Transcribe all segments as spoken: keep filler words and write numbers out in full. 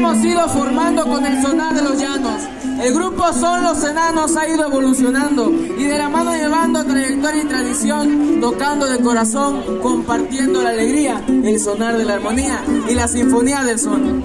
hemos ido formando con el sonar de los llanos. El grupo Son Los Enanos ha ido evolucionando y de la mano llevando trayectoria y tradición, tocando de corazón, compartiendo la alegría, el sonar de la armonía y la sinfonía del son.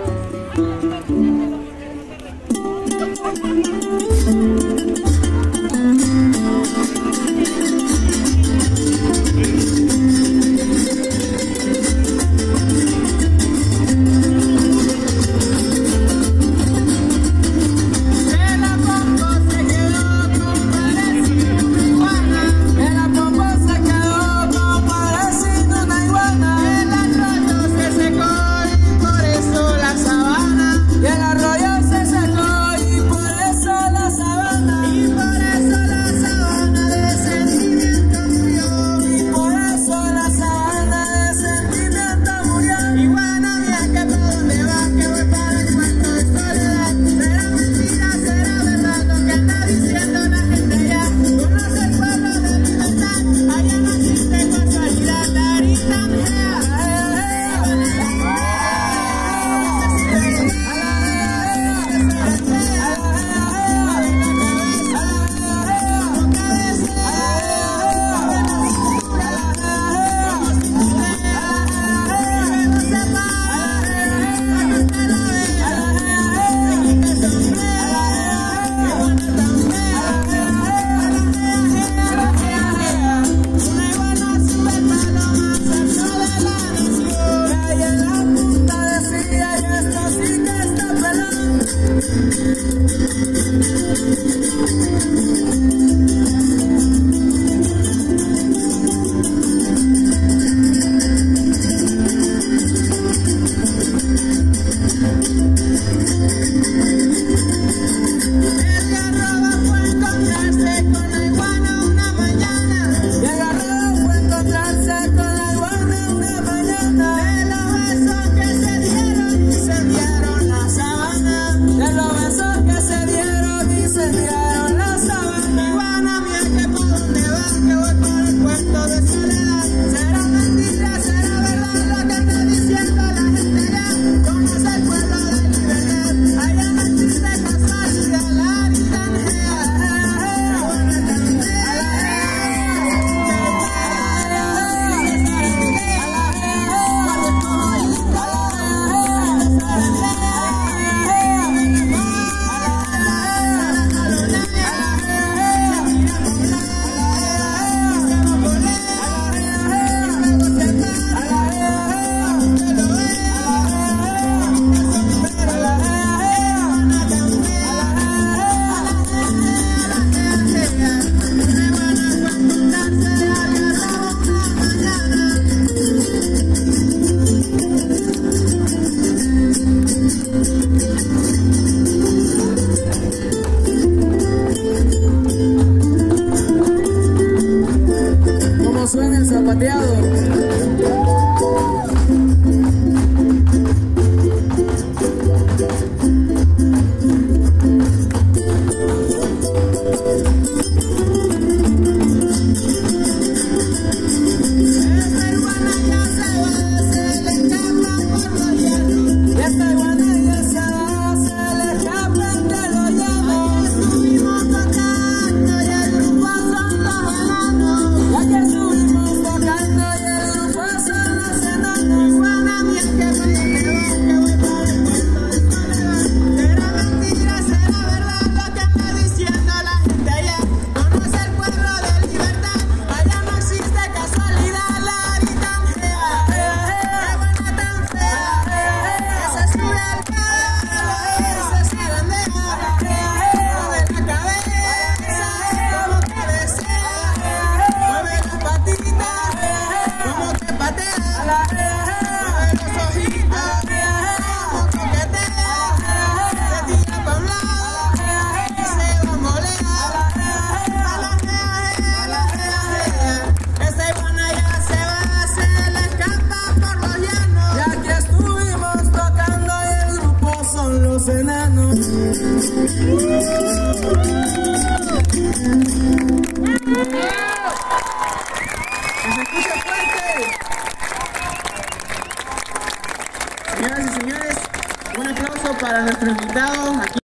Suena el zapateado. Señoras y señores, un aplauso. para nuestro invitado. Aquí